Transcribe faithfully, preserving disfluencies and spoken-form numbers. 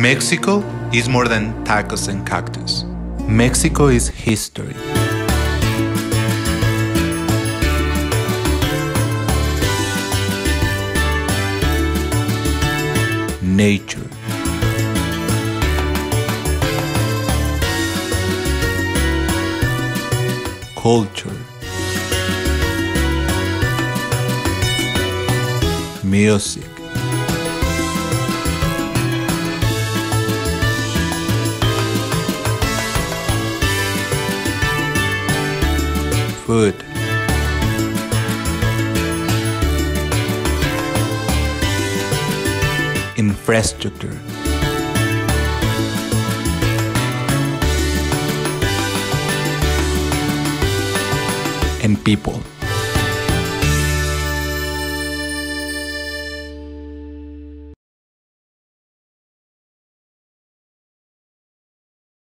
Mexico is more than tacos and cactus. Mexico is history. Nature. Culture. Music. Food. Infrastructure. And people.